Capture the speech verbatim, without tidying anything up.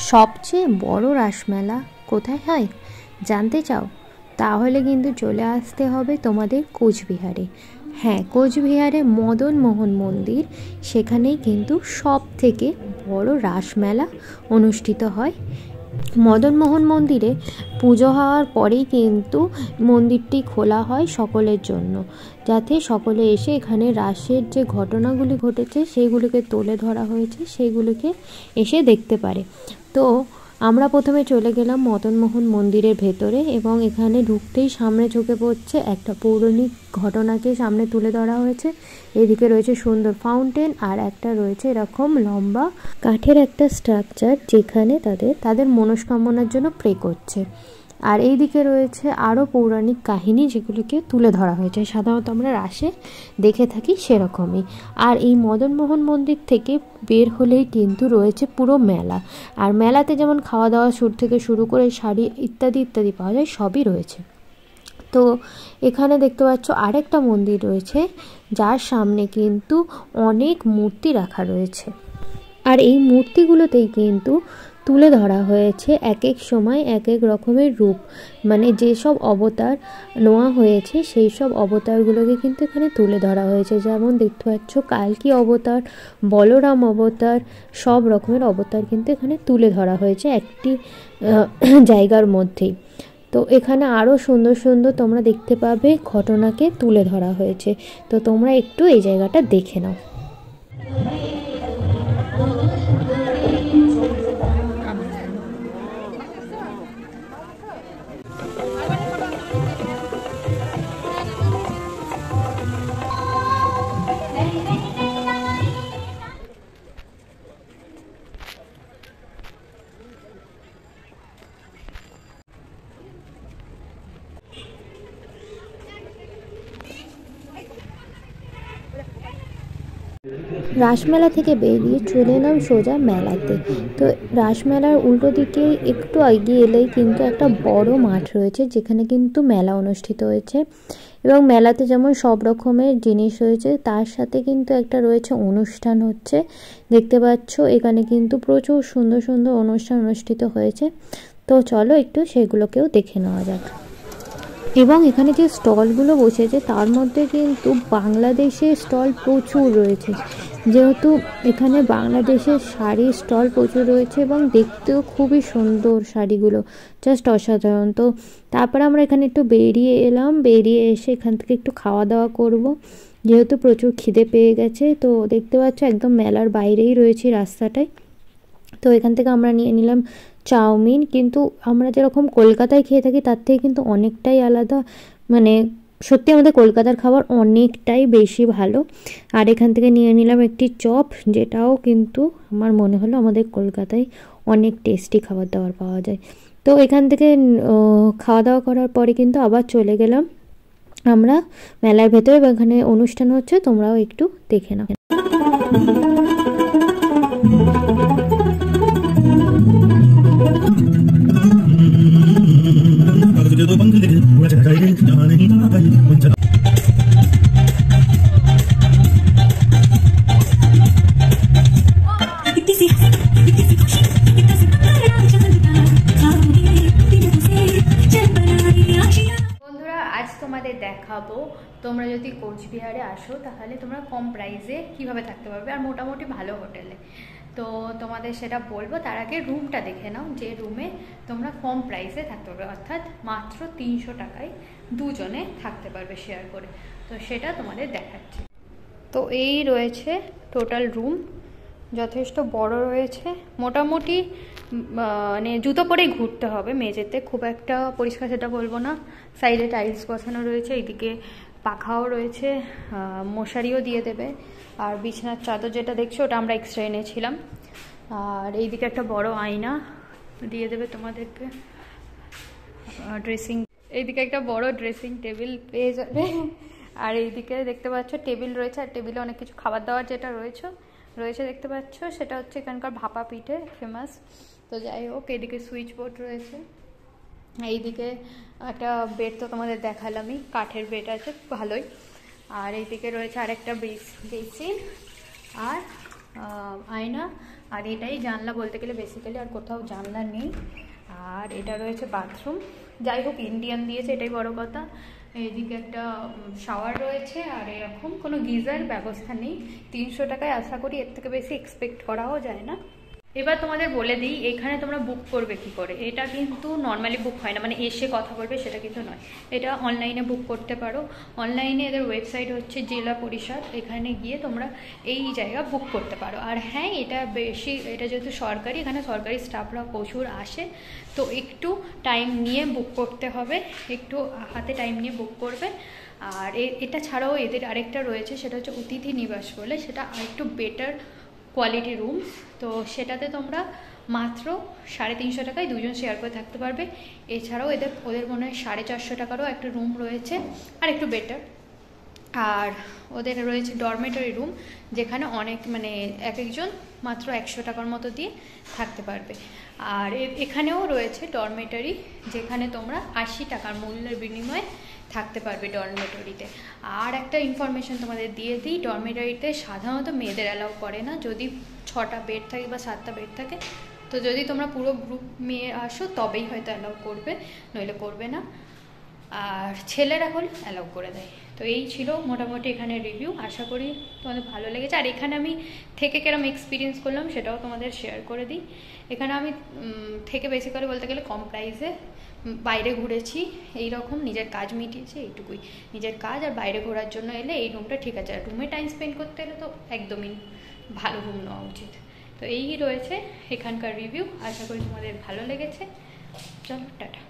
সবচেয়ে বড় রাসমেলা কোথায় হয় জানতে চাও? তাহলে কিন্তু চলে আসতে হবে তোমাদের কোচবিহারে। হ্যাঁ, কোচবিহারে মদন মোহন মন্দির, সেখানেই কিন্তু সব থেকে বড় রাসমেলা অনুষ্ঠিত হয়। মদন মোহন মন্দিরে পুজো হওয়ার পরেই কিন্তু মন্দিরটি খোলা হয় সকলের জন্য, যাতে সকলে এসে এখানে রাসের যে ঘটনাগুলি ঘটেছে সেইগুলিকে তুলে ধরা হয়েছে সেইগুলিকে এসে দেখতে পারে। তো আমরা প্রথমে চলে গেলাম মদন মোহন মন্দিরের ভেতরে, এবং এখানে ঢুকতেই সামনে চোখে পড়ছে একটা পৌরাণিক ঘটনাকে সামনে তুলে ধরা হয়েছে। এদিকে রয়েছে সুন্দর ফাউন্টেন, আর একটা রয়েছে এরকম লম্বা কাঠের একটা স্ট্রাকচার যেখানে তাদের তাদের মনস্কামনার জন্য প্রে করছে। আর এই দিকে রয়েছে আরও পৌরাণিক কাহিনী যেগুলোকে তুলে ধরা হয়েছে, সাধারণত আমরা রাসে দেখে থাকি সেরকমই। আর এই মদন মোহন মন্দির থেকে বের হলেই কিন্তু রয়েছে পুরো মেলা, আর মেলাতে যেমন খাওয়া দাওয়া শুরু থেকে শুরু করে শাড়ি ইত্যাদি ইত্যাদি পাওয়া যায়, সবই রয়েছে। তো এখানে দেখতে পাচ্ছ আরেকটা মন্দির রয়েছে যার সামনে কিন্তু অনেক মূর্তি রাখা রয়েছে, আর এই মূর্তিগুলোতেই কিন্তু তুলে ধরা হয়েছে এক এক সময় এক এক রকমের রূপ, মানে যেসব অবতার নেওয়া হয়েছে সেই সব অবতারগুলোকে কিন্তু এখানে তুলে ধরা হয়েছে। যেমন দেখতে পাচ্ছ কালকি অবতার, বলরাম অবতার, সব রকমের অবতার কিন্তু এখানে তুলে ধরা হয়েছে একটি জায়গার মধ্যেই। তো এখানে আরও সুন্দর সুন্দর তোমরা দেখতে পাবে ঘটনাকে তুলে ধরা হয়েছে। তো তোমরা একটু এই জায়গাটা দেখে নাও। রাসমেলা থেকে বেরিয়ে চলে এলাম সোজা মেলাতে। তো রাসমেলার উল্টো দিকে একটু এগিয়ে এলেই কিন্তু একটা বড় মাঠ রয়েছে যেখানে কিন্তু মেলা অনুষ্ঠিত হয়েছে, এবং মেলাতে যেমন সব রকমের জিনিস রয়েছে তার সাথে কিন্তু একটা রয়েছে অনুষ্ঠান হচ্ছে। দেখতে পাচ্ছ এখানে কিন্তু প্রচুর সুন্দর সুন্দর অনুষ্ঠান অনুষ্ঠিত হয়েছে। তো চলো একটু সেগুলোকেও দেখে নেওয়া যাক। এবং এখানে যে স্টলগুলো বসেছে তার মধ্যে কিন্তু বাংলাদেশের স্টল প্রচুর রয়েছে, যেহেতু এখানে বাংলাদেশের শাড়ির স্টল প্রচুর রয়েছে এবং দেখতেও খুবই সুন্দর শাড়িগুলো, জাস্ট অসাধারণ। তো তারপরে আমরা এখানে একটু বেরিয়ে এলাম, বেরিয়ে এসে এখান থেকে একটু খাওয়া দাওয়া করব, যেহেতু প্রচুর খিদে পেয়ে গেছে। তো দেখতে পাচ্ছ একদম মেলার বাইরেই রয়েছে রাস্তাটায়। তো এখান থেকে আমরা নিয়ে নিলাম চাউমিন, কিন্তু আমরা যেরকম কলকাতায় খেয়ে থাকি তার থেকে কিন্তু অনেকটাই আলাদা, মানে সত্যি আমাদের কলকাতার খাবার অনেকটাই বেশি ভালো। আর এখান থেকে নিয়ে নিলাম একটি চপ, যেটাও কিন্তু আমার মনে হলো আমাদের কলকাতায় অনেক টেস্টি খাবার দাবার পাওয়া যায়। তো এখান থেকে খাওয়া দাওয়া করার পরে কিন্তু আবার চলে গেলাম আমরা মেলার ভেতরে, এবং এখানে অনুষ্ঠান হচ্ছে, তোমরাও একটু দেখে নাও। তোমাদের দেখাবো তোমরা যদি কোচবিহারে আসো তাহলে তোমরা কম প্রাইসে কিভাবে থাকতে পারবে, আর মোটামুটি ভালো হোটেলে। তো তোমাদের সেটা বলবো, তার আগে রুমটা দেখে নাও, যে রুমে তোমরা কম প্রাইসে থাকতে পারবে, অর্থাৎ মাত্র তিনশো টাকায় দুজনে থাকতে পারবে শেয়ার করে। তো সেটা তোমাদের দেখাচ্ছি। তো এই রয়েছে টোটাল রুম, যথেষ্ট বড় রয়েছে, মোটামুটি মানে জুতো পরেই ঘুরতে হবে মেঝেতে, খুব একটা পরিষ্কার সেটা বলবো না। সাইডে টাইলস বসানো রয়েছে, এইদিকে পাখাও রয়েছে, মশারিও দিয়ে দেবে। আর বিছানার চাদর যেটা দেখছো ওটা আমরা এক্সট্রা এনেছিলাম। আর এইদিকে একটা বড় আয়না দিয়ে দেবে তোমাদেরকে, ড্রেসিং, এইদিকে একটা বড় ড্রেসিং টেবিল পেয়ে যাবে। আর এইদিকে দেখতে পাচ্ছ টেবিল রয়েছে, আর টেবিলে অনেক কিছু খাবার দাবার যেটা রয়েছে রয়েছে দেখতে পাচ্ছ, সেটা হচ্ছে এখানকার ভাপা পিঠে ফেমাস। তো যাই হোক, এইদিকে সুইচ বোর্ড রয়েছে, এইদিকে একটা বেড তো তোমাদের দেখালামই, কাঠের বেড আছে ভালোই। আর এইদিকে রয়েছে আরেকটা বেসিন আর আয়না, আর এটাই জানলা বলতে গেলে, বেসিক্যালি আর কোথাও জানলা নেই। আর এটা রয়েছে বাথরুম, যাই হোক ইন্ডিয়ান দিয়েছে এটাই বড় কথা। এইদিকে একটা শাওয়ার রয়েছে, আর এরকম কোনো গিজার ব্যবস্থা নেই। তিনশো টাকায় আশা করি এর থেকে বেশি এক্সপেক্ট করাও যায় না। এবার তোমাদের বলে দিই এখানে তোমরা বুক করবে কি করে। এটা কিন্তু নর্মালি বুক হয় না, মানে এসে কথা বলবে সেটা কিন্তু নয়, এটা অনলাইনে বুক করতে পারো। অনলাইনে এদের ওয়েবসাইট হচ্ছে জেলা পরিষদ, এখানে গিয়ে তোমরা এই জায়গা বুক করতে পারো। আর হ্যাঁ, এটা বেশি, এটা যেহেতু সরকারি, এখানে সরকারি স্টাফরা প্রচুর আসে, তো একটু টাইম নিয়ে বুক করতে হবে, একটু হাতে টাইম নিয়ে বুক করবে। আর এটা ছাড়াও এদের আরেকটা রয়েছে, সেটা হচ্ছে অতিথি নিবাস বলে, সেটা আরেকটু বেটার কোয়ালিটি রুম। তো সেটাতে তোমরা মাত্র সাড়ে তিনশো টাকায় দুজন শেয়ার করে থাকতে পারবে। এছাড়াও এদের ওদের মনে হয় সাড়ে চারশো টাকারও একটা রুম রয়েছে, আর একটু বেটার। আর ওদের রয়েছে ডরমেটরি রুম, যেখানে অনেক মানে এক একজন মাত্র একশো টাকার মতো দিয়ে থাকতে পারবে। আর এখানেও রয়েছে ডরমেটরি, যেখানে তোমরা আশি টাকার মূল্যের বিনিময়ে থাকতে পারবে ডরমেটরিতে। আর একটা ইনফরমেশন তোমাদের দিয়ে দিই, ডরমেটরিতে সাধারণত মেয়েদের অ্যালাউ করে না, যদি ছটা বেড থাকে বা সাতটা বেড থাকে। তো যদি তোমরা পুরো গ্রুপ মেয়ে আসো তবেই হয়তো অ্যালাউ করবে, নইলে করবে না। আর ছেলেরা হলে অ্যালাউ করে দেয়। তো এই ছিল মোটামুটি এখানে রিভিউ, আশা করি তোমাদের ভালো লেগেছে। আর এখানে আমি থেকে কিরম এক্সপিরিয়েন্স করলাম সেটাও তোমাদের শেয়ার করে দিই। এখানে আমি থেকে বেসিক্যালি বলতে গেলে কম প্রাইসে বাইরে ঘুরেছি, এই রকম নিজের কাজ মিটিয়েছে এইটুকুই। নিজের কাজ আর বাইরে ঘোরার জন্য এলে এই রুমটা ঠিক আছে, আর রুমে টাইম স্পেন্ড করতে এলে তো একদমই ভালো রুম নেওয়া উচিত। তো এই রয়েছে এখানকার রিভিউ, আশা করি তোমাদের ভালো লেগেছে। চলো টাটা।